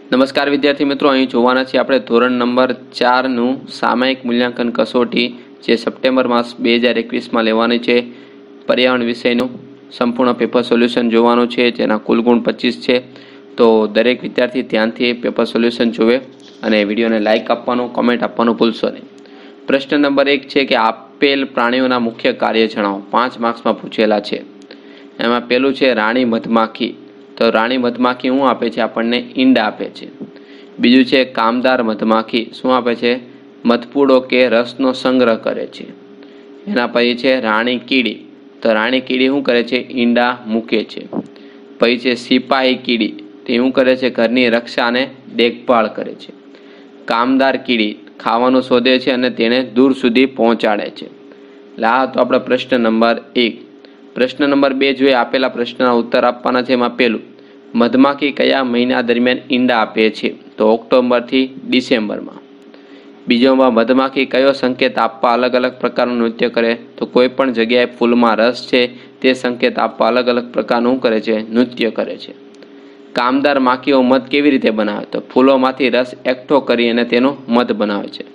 नमस्कार विद्यार्थी मित्रों, અહીં જોવાના છે આપણે ધોરણ નંબર 4 નું સામયિક મૂલ્યાંકન કસોટી જે સપ્ટેમ્બર માસ 2021 માં લેવાની છે। પર્યાવરણ વિષયનું સંપૂર્ણ પેપર સોલ્યુશન જોવાનું છે, જેના કુલ ગુણ 25 છે। તો દરેક વિદ્યાર્થી ધ્યાનથી પેપર સોલ્યુશન જોવે અને વિડિયોને લાઈક આપવાનું, કમેન્ટ આપવાનું ભૂલશો નહીં। પ્રશ્ન નંબર 1 છે કે આપેલ પ્રાણીઓના મુખ્ય કાર્ય જણાવો। 5 માર્ક્સમાં પૂછેલા છે। એમાં પહેલું છે રાણી મધમાખી। तो राणी मधमाखी શું આપે છે? આપણને ઈંડા આપે છે। બીજું છે કામદાર મધમાખી, શું આપે છે? મધપૂડો કે રસનો સંગ્રહ કરે છે। એના પછી છે રાણી કીડી, તો રાણી કીડી શું કરે છે? ઈંડા મૂકે છે। પછી છે સિપાહી કીડી, તે શું કરે છે? ઘરની રક્ષા અને દેખભાળ કરે છે। કામદાર કીડી ખાવાનું શોધે છે અને તેને દૂર સુધી પહોંચાડે છે। એટલે આ તો આપણો પ્રશ્ન નંબર 1। प्रश्न नंबर 2 જોઈએ। આપેલા પ્રશ્નના ઉત્તર આપવાના છે। એમાં પહેલું, મધમાખી કયા મહિના દરમિયાન ઈંડા આપે છે? તો ઓક્ટોબર થી ડિસેમ્બરમાં। બીજોમાં, મધમાખી કયો સંકેત આપવા અલગ અલગ પ્રકારનું નૃત્ય કરે? તો કોઈ પણ જગ્યાએ ફૂલમાં રસ છે તે સંકેત આપવા અલગ અલગ પ્રકારનું કરે છે? નૃત્ય કરે છે। કામદાર માખીઓ મધ કેવી રીતે બનાવે? તો ફૂલોમાંથી રસ એકઠો કરી અને તેનો મધ બનાવે છે।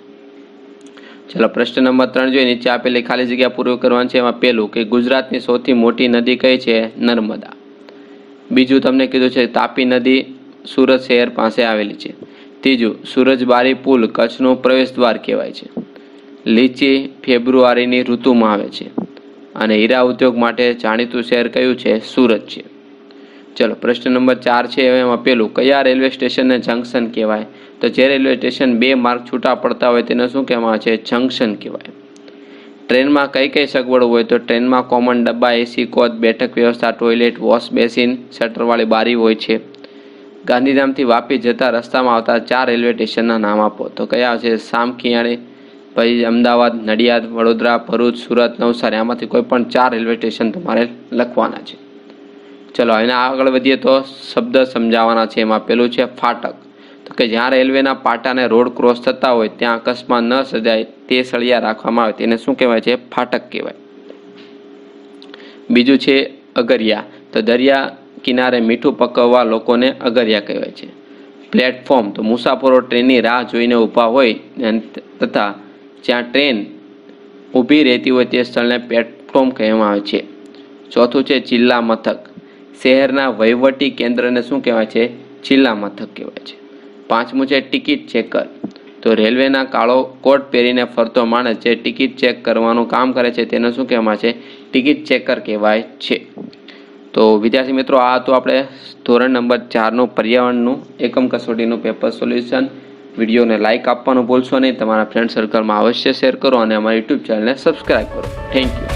चलो प्रश्न नंबर 3 જોઈએ। નીચે આપેલી ખાલી જગ્યા પૂર્ણ કરવાની છે। એમાં પહેલું કે ગુજરાતની સૌથી મોટી નદી કઈ છે? નર્મદા। બીજું તમને કીધું છે તાપી નદી સુરત શહેર પાસે આવેલી છે। ત્રીજું, સુરજબારી પુલ કચ્છનું પ્રવેશદ્વાર કહેવાય છે। લીચી ફેબ્રુઆરીની ઋતુમાં આવે છે અને હીરા ઉદ્યોગ માટે જાણીતું શહેર કયું છે? સુરત છે। ચલો પ્રશ્ન નંબર 4 છે। એમાં પહેલું, કયા રેલવે સ્ટેશનને જંકશન કહેવાય? તો જે રેલવે સ્ટેશન 2 માર્ગ છૂટા પડતા હોય તેને શું કહેવામાં આવે છે? જંકશન કહેવાય। ટ્રેનમાં કઈ કઈ સગવડ હોય? તો ટ્રેનમાં કોમન ડબ્બા, એસી કોચ, બેઠક વ્યવસ્થા, ટોયલેટ, વોશ બેસિન, શટરવાળી બારી હોય છે। ગાંધીધામથી વાપી જતા રસ્તામાં આવતા 4 રેલવે સ્ટેશનના નામ આપો। તો કયા છે? સામખિયાળી, પછી અમદાવાદ, નડિયાદ, વડોદરા, ભરૂચ, સુરત, નવસારી। આમાંથી કોઈ પણ 4 રેલવે સ્ટેશન તમારે લખવાના છે। ચલો એના આગળ વધીએ તો શબ્દ સમજાવવાના છે। એમાં પહેલું છે ફાટક, તો કે જ્યાં રેલવેના પાટાને રોડ ક્રોસ થતા હોય ત્યાં અકસ્માત ન સર્જાય તે સળિયા રાખવામાં આવે તેને શું કહેવાય છે? ફાટક કહેવાય। બીજું છે અગરિયા, તો દરિયા કિનારે મીઠું પકવવા લોકોને અગરિયા કહેવાય છે। પ્લેટફોર્મ, તો મુસાફરો ટ્રેનની રાહ જોઈને ઊભા હોય તથા જ્યાં ટ્રેન ઊભી રહેતી હોય તે સ્થળને પ્લેટફોર્મ કહેવામાં આવે છે। ચોથું છે જિલ્લા મથક, શહેરના વહીવટી કેન્દ્રને શું કહેવાય છે? જિલ્લા મથક કહેવાય છે। પાંચમું છે ટિકિટ ચેકર, તો રેલવેના કાળો કોટ પહેરીને ફરતો માણસ જે ટિકિટ ચેક કરવાનું કામ કરે છે તેને શું કહેવામાં છે? ટિકિટ ચેકર કહેવાય છે। તો વિદ્યાર્થી મિત્રો, આ તો આપણે ધોરણ નંબર 4 નું પર્યાવરણનું એકમ કસોટીનું પેપર સોલ્યુશન। વિડીયોને લાઈક આપવાનું ભૂલશો નહીં, તમારા ફ્રેન્ડ સર્કલમાં અવશ્ય શેર કરો અને અમારી યુટ્યુબ ચેનલને સબસ્ક્રાઈબ કરો। Thank you.